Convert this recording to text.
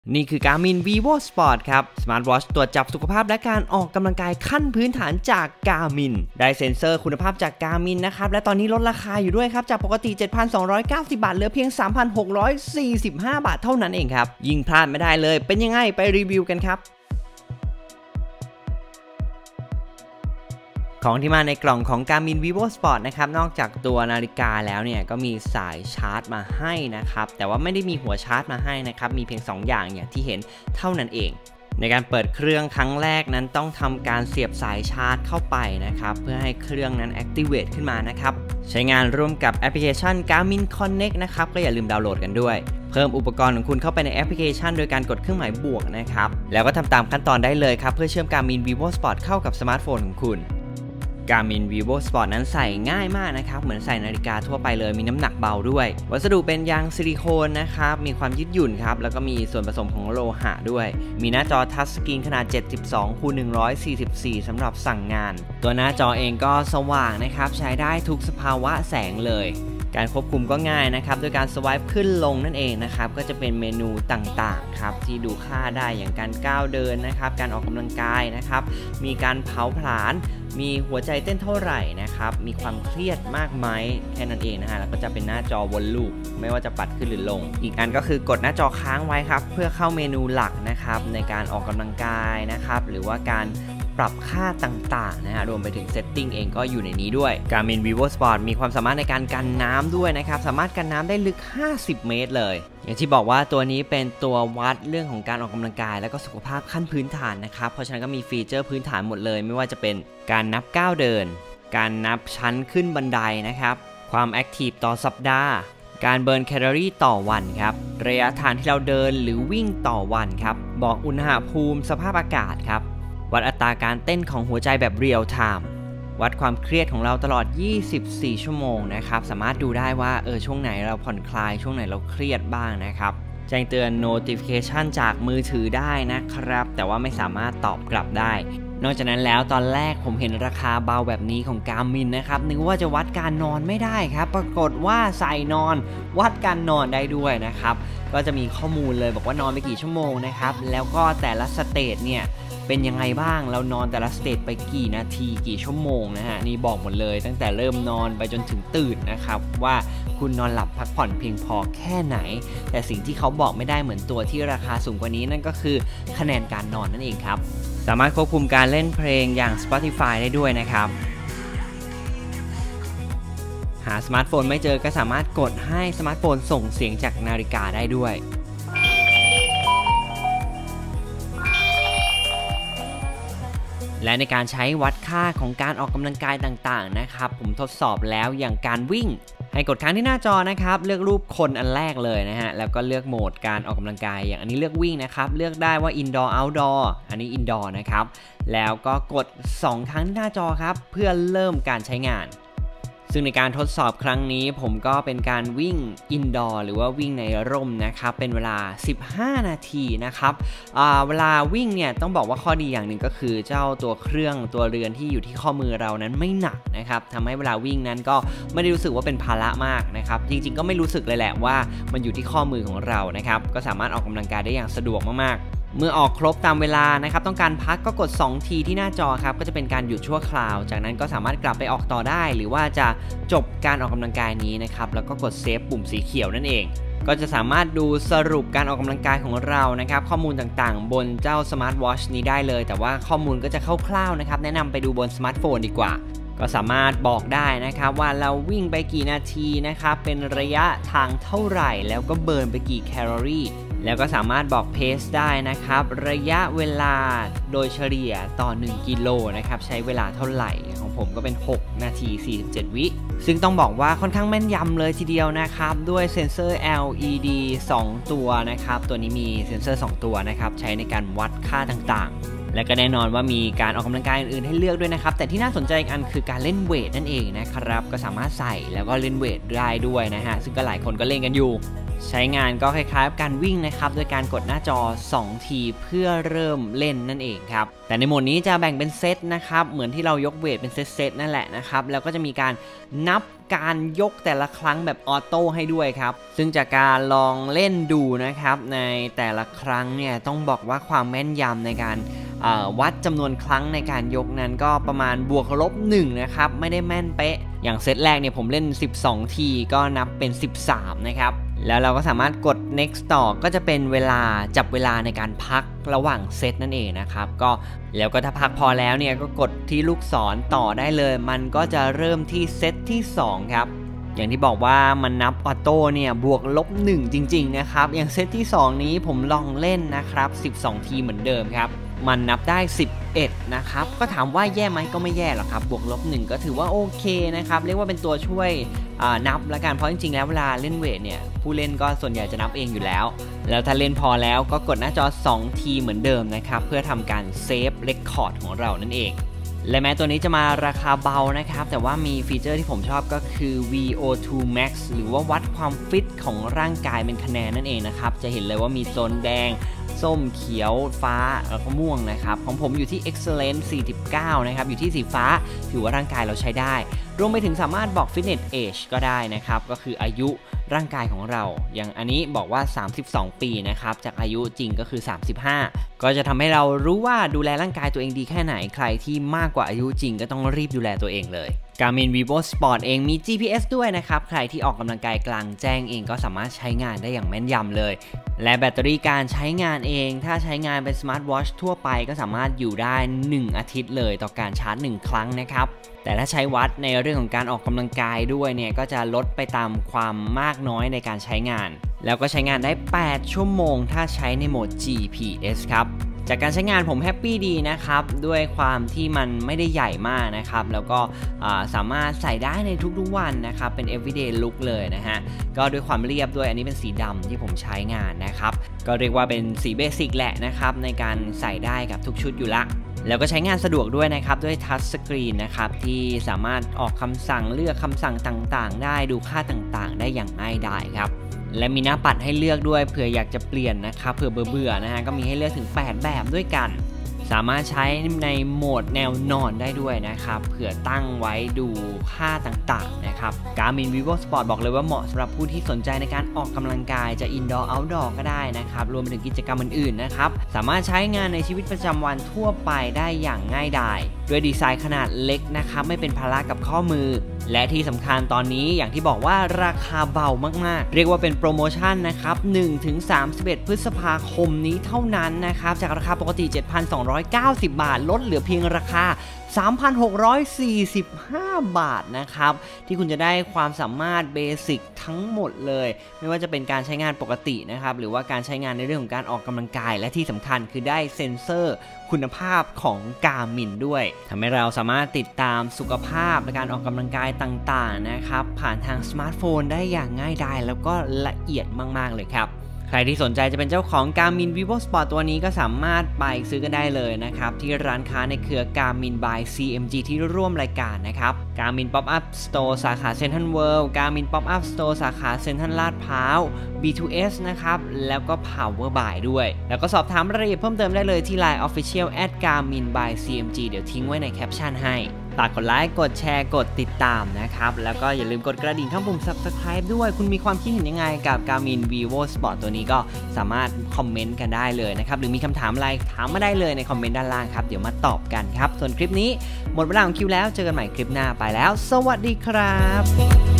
นี่คือ Garmin Vivo Sport ครับสมาร์ทวอทช์ตรวจจับสุขภาพและการออกกำลังกายขั้นพื้นฐานจาก Garmin ได้เซ็นเซอร์คุณภาพจาก Garmin นะครับและตอนนี้ลดราคาอยู่ด้วยครับจากปกติ 7,290 บาทเหลือเพียง 3,645 บาทเท่านั้นเองครับยิ่งพลาดไม่ได้เลยเป็นยังไงไปรีวิวกันครับของที่มาในกล่องของ Garmin Vivo Sport นะครับนอกจากตัวนาฬิกาแล้วเนี่ยก็มีสายชาร์จมาให้นะครับแต่ว่าไม่ได้มีหัวชาร์จมาให้นะครับมีเพียง2อย่างอย่างที่เห็นเท่านั้นเองในการเปิดเครื่องครั้งแรกนั้นต้องทำการเสียบสายชาร์จเข้าไปนะครับเพื่อให้เครื่องนั้น activate ขึ้นมานะครับใช้งานร่วมกับแอปพลิเคชัน Garmin Connect นะครับก็อย่าลืมดาวน์โหลดกันด้วยเพิ่มอุปกรณ์ของคุณเข้าไปในแอปพลิเคชันโดยการกดเครื่องหมายบวกนะครับแล้วก็ทำตามขั้นตอนได้เลยครับเพื่อเชื่อม Garmin Vivo Sport เข้ากับสมาร์ทโฟนของคุณGarmin Vivo Sport นั้นใส่ง่ายมากนะครับเหมือนใส่นาฬิกาทั่วไปเลยมีน้ำหนักเบาด้วยวัสดุเป็นยางซิลิโคนนะครับมีความยืดหยุ่นครับแล้วก็มีส่วนผสมของโลหะด้วยมีหน้าจอทัชสกรีนขนาด 72x144 สำหรับสั่งงานตัวหน้าจอเองก็สว่างนะครับใช้ได้ทุกสภาวะแสงเลยการควบคุมก็ง่ายนะครับโดยการสวายขึ้นลงนั่นเองนะครับก็จะเป็นเมนูต่างๆครับที่ดูค่าได้อย่างการก้าวเดินนะครับการออกกำลังกายนะครับมีการเผาผลาญมีหัวใจเต้นเท่าไหร่นะครับมีความเครียดมากไหมแค่นั้นเองนะฮะแล้วก็จะเป็นหน้าจอวนลูปไม่ว่าจะปัดขึ้นหรือลงอีกอันก็คือกดหน้าจอค้างไว้ครับเพื่อเข้าเมนูหลักนะครับในการออกกำลังกายนะครับหรือว่าการปรับค่าต่างๆนะฮะรวมไปถึงเซตติ้งเองก็อยู่ในนี้ด้วย Garmin Vivo Sport มีความสามารถในการกันน้ำด้วยนะครับสามารถกันน้ำได้ลึก50 เมตรเลยอย่างที่บอกว่าตัวนี้เป็นตัววัดเรื่องของการออกกำลังกายและก็สุขภาพขั้นพื้นฐานนะครับเพราะฉะนั้นก็มีฟีเจอร์พื้นฐานหมดเลยไม่ว่าจะเป็นการนับก้าวเดินการนับชั้นขึ้นบันไดนะครับความแอคทีฟต่อสัปดาห์การเบิร์นแคลอรี่ต่อวันครับระยะทางที่เราเดินหรือวิ่งต่อวันครับบอกอุณหภูมิสภาพอากาศครับวัดอัตราการเต้นของหัวใจแบบเรียลไทม์วัดความเครียดของเราตลอด24 ชั่วโมงนะครับสามารถดูได้ว่าช่วงไหนเราผ่อนคลายช่วงไหนเราเครียดบ้างนะครับแจ้งเตือน notification จากมือถือได้นะครับแต่ว่าไม่สามารถตอบกลับได้นอกจากนั้นแล้วตอนแรกผมเห็นราคาเบาแบบนี้ของ Garmin นะครับนึกว่าจะวัดการนอนไม่ได้ครับปรากฏว่าใส่นอนวัดการนอนได้ด้วยนะครับก็จะมีข้อมูลเลยบอกว่านอนไปกี่ชั่วโมงนะครับแล้วก็แต่ละสเตจเนี่ยเป็นยังไงบ้างเรานอนแต่ละสเตจไปกี่นาทีกี่ชั่วโมงนะฮะนี่บอกหมดเลยตั้งแต่เริ่มนอนไปจนถึงตื่นนะครับว่าคุณนอนหลับพักผ่อนเพียงพอแค่ไหนแต่สิ่งที่เขาบอกไม่ได้เหมือนตัวที่ราคาสูงกว่านี้นั่นก็คือคะแนนการนอนนั่นเองครับสามารถควบคุมการเล่นเพลงอย่าง Spotify ได้ด้วยนะครับหาสมาร์ทโฟนไม่เจอก็สามารถกดให้สมาร์ทโฟนส่งเสียงจากนาฬิกาได้ด้วยและในการใช้วัดค่าของการออกกำลังกายต่างๆนะครับผมทดสอบแล้วอย่างการวิ่งให้กดค้างที่หน้าจอนะครับเลือกรูปคนอันแรกเลยนะฮะแล้วก็เลือกโหมดการออกกำลังกายอย่างอันนี้เลือกวิ่งนะครับเลือกได้ว่า indoor outdoor อันนี้ indoor นะครับแล้วก็กด2ครั้งที่หน้าจอครับเพื่อเริ่มการใช้งานซึ่งในการทดสอบครั้งนี้ผมก็เป็นการวิ่งอินดอร์หรือว่าวิ่งในร่มนะครับเป็นเวลา15 นาทีนะครับเวลาวิ่งเนี่ยต้องบอกว่าข้อดีอย่างหนึ่งก็คือเจ้าตัวเครื่องตัวเรือนที่อยู่ที่ข้อมือเรานั้นไม่หนักนะครับทำให้เวลาวิ่งนั้นก็ไม่ได้รู้สึกว่าเป็นภาระมากนะครับจริงๆก็ไม่รู้สึกเลยแหละว่ามันอยู่ที่ข้อมือของเรานะครับก็สามารถออกกำลังกายได้อย่างสะดวกมากๆเมื่อออกครบตามเวลานะครับต้องการพักก็กด2ทีที่หน้าจอครับก็จะเป็นการหยุดชั่วคราวจากนั้นก็สามารถกลับไปออกต่อได้หรือว่าจะจบการออกกำลังกายนี้นะครับแล้วก็กดเซฟปุ่มสีเขียวนั่นเองก็จะสามารถดูสรุปการออกกำลังกายของเรานะครับข้อมูลต่างๆบนเจ้าสมาร์ทวอทช์นี้ได้เลยแต่ว่าข้อมูลก็จะคร่าวๆนะครับแนะนำไปดูบนสมาร์ทโฟนดีกว่าก็สามารถบอกได้นะครับว่าเราวิ่งไปกี่นาทีนะครับเป็นระยะทางเท่าไหร่แล้วก็เบิร์นไปกี่แคลอรี่แล้วก็สามารถบอกเพสได้นะครับระยะเวลาโดยเฉลี่ยต่อ1กิโลนะครับใช้เวลาเท่าไหร่ของผมก็เป็น6 นาที 47 วิซึ่งต้องบอกว่าค่อนข้างแม่นยำเลยทีเดียวนะครับด้วยเซ็นเซอร์ LED 2 ตัวนะครับตัวนี้มีเซ็นเซอร์2 ตัวนะครับใช้ในการวัดค่าต่างๆและก็แน่นอนว่ามีการออกกำลังกายอื่นๆให้เลือกด้วยนะครับแต่ที่น่าสนใจอีกอันคือการเล่นเวทนั่นเองนะครับก็สามารถใส่แล้วก็เล่นเวทได้ด้วยนะฮะซึ่งก็หลายคนก็เล่นกันอยู่ใช้งานก็คล้ายๆการวิ่งนะครับโดยการกดหน้าจอ2ทีเพื่อเริ่มเล่นนั่นเองครับแต่ในโหมดนี้จะแบ่งเป็นเซตนะครับเหมือนที่เรายกเวทเป็นเซตนั่นแหละนะครับแล้วก็จะมีการนับการยกแต่ละครั้งแบบออโต้ให้ด้วยครับซึ่งจากการลองเล่นดูนะครับในแต่ละครั้งเนี่ยต้องบอกว่าความแม่นยำในการวัดจำนวนครั้งในการยกนั้นก็ประมาณบวกลบ1นะครับไม่ได้แม่นเป๊ะอย่างเซตแรกเนี่ยผมเล่น12ทีก็นับเป็น13นะครับแล้วเราก็สามารถกด next ต่อก็จะเป็นเวลาจับเวลาในการพักระหว่างเซตนั่นเองนะครับก็แล้วก็ถ้าพักพอแล้วเนี่ยก็กดที่ลูกศรต่อได้เลยมันก็จะเริ่มที่เซตที่2ครับอย่างที่บอกว่ามันนับออโต้เนี่ยบวกลบ1จริงๆนะครับอย่างเซตที่2นี้ผมลองเล่นนะครับ12ทีเหมือนเดิมครับมันนับได้11นะครับก็ถามว่าแย่ไหมก็ไม่แย่หรอกครับบวกลบ1ก็ถือว่าโอเคนะครับเรียกว่าเป็นตัวช่วยนับละกันเพราะจริงๆแล้วเวลาเล่นเวทเนี่ยผู้เล่นก็ส่วนใหญ่จะนับเองอยู่แล้วถ้าเล่นพอแล้วก็กดหน้าจอ2ทีเหมือนเดิมนะครับเพื่อทำการเซฟเรคคอร์ดของเรานั่นเองและแม้ตัวนี้จะมาราคาเบานะครับแต่ว่ามีฟีเจอร์ที่ผมชอบก็คือ VO2 Max หรือว่าวัดความฟิตของร่างกายเป็นคะแนนนั่นเองนะครับจะเห็นเลยว่ามีโซนแดงส้มเขียวฟ้าแล้วก็ม่วงนะครับของผมอยู่ที่ Excellent 49นะครับอยู่ที่สีฟ้าถือว่าร่างกายเราใช้ได้รวมไปถึงสามารถบอก Fitness Age ก็ได้นะครับก็คืออายุร่างกายของเราอย่างอันนี้บอกว่า32ปีนะครับจากอายุจริงก็คือ35ก็จะทำให้เรารู้ว่าดูแลร่างกายตัวเองดีแค่ไหนใครที่มากกว่าอายุจริงก็ต้องรีบดูแลตัวเองเลย Garmin Vivo Sport เองมี GPS ด้วยนะครับใครที่ออกกำลังกายกลางแจ้งเองก็สามารถใช้งานได้อย่างแม่นยำเลยและแบตเตอรี่การใช้งานเองถ้าใช้งานเป็นสมาร์ทวอทช์ทั่วไปก็สามารถอยู่ได้1อาทิตย์เลยต่อการชาร์จ1ครั้งนะครับแต่ถ้าใช้วัดในเรื่องของการออกกำลังกายด้วยเนี่ยก็จะลดไปตามความมากน้อยในการใช้งานแล้วก็ใช้งานได้8ชั่วโมงถ้าใช้ในโหมด GPS ครับจากการใช้งานผมแฮปปี้ดีนะครับด้วยความที่มันไม่ได้ใหญ่มากนะครับแล้วก็สามารถใส่ได้ในทุกๆวันนะครับเป็น everyday look เลยนะฮะก็ด้วยความเรียบด้วยอันนี้เป็นสีดำที่ผมใช้งานนะครับก็เรียกว่าเป็นสีเบสิกแหละนะครับในการใส่ได้กับทุกชุดอยู่ละแล้วก็ใช้งานสะดวกด้วยนะครับด้วยทัชสกรีนนะครับที่สามารถออกคำสั่งเลือกคำสั่งต่างๆได้ดูค่าต่างๆได้อย่างง่ายดายครับและมีหน้าปัดให้เลือกด้วยเผื่ออยากจะเปลี่ยนนะครับเผื่อเบื่อๆนะฮะก็มีให้เลือกถึง8แบบด้วยกันสามารถใช้ในโหมดแนวนอนได้ด้วยนะครับเผื่อตั้งไว้ดูค่าต่างๆนะครับ Garmin Vivo Sport บอกเลยว่าเหมาะสำหรับผู้ที่สนใจในการออกกำลังกายจะ indoor outdoor ก็ได้นะครับรวมไปถึงกิจกรรมอื่นๆนะครับสามารถใช้งานในชีวิตประจำวันทั่วไปได้อย่างง่ายดายด้วยดีไซน์ขนาดเล็กนะครับไม่เป็นภาระกับข้อมือและที่สำคัญตอนนี้อย่างที่บอกว่าราคาเบามากๆเรียกว่าเป็นโปรโมชั่นนะครับ 1-31 พฤษภาคมนี้เท่านั้นนะครับจากราคาปกติ 7,290 บาทลดเหลือเพียงราคา 3,645 บาทนะครับที่คุณจะได้ความสามารถเบสิกทั้งหมดเลยไม่ว่าจะเป็นการใช้งานปกตินะครับหรือว่าการใช้งานในเรื่องของการออกกำลังกายและที่สำคัญคือได้เซ็นเซอร์คุณภาพของ Garmin ด้วยทำให้เราสามารถติดตามสุขภาพในการออกกำลังกายต่างๆนะครับผ่านทางสมาร์ทโฟนได้อย่างง่ายดายแล้วก็ละเอียดมากๆเลยครับใครที่สนใจจะเป็นเจ้าของ Garmin Vivo Sport ตัวนี้ก็สามารถไปซื้อกันได้เลยนะครับที่ร้านค้าในเครือ Garmin by CMG ที่ร่วมรายการนะครับ Garmin Pop-up Store สาขา Central World Garmin Pop-up Store สาขา Central ลาดพร้าว B2S นะครับแล้วก็ Power by ด้วยแล้วก็สอบถามรายละเอียดเพิ่มเติมได้เลยที่ Line Official @Garmin by CMG เดี๋ยวทิ้งไว้ในแคปชั่นให้ฝากกดไลค์กดแชร์กดติดตามนะครับแล้วก็อย่าลืมกดกระดิ่งข้างปุ่ม Subscribe ด้วยคุณมีความคิดเห็นยังไงกับ Garmin Vivo Sport ตัวนี้ก็สามารถคอมเมนต์กันได้เลยนะครับหรือมีคำถามอะไรถามมาได้เลยในคอมเมนต์ด้านล่างครับเดี๋ยวมาตอบกันครับส่วนคลิปนี้หมดเวลาของคิวแล้วเจอกันใหม่คลิปหน้าไปแล้วสวัสดีครับ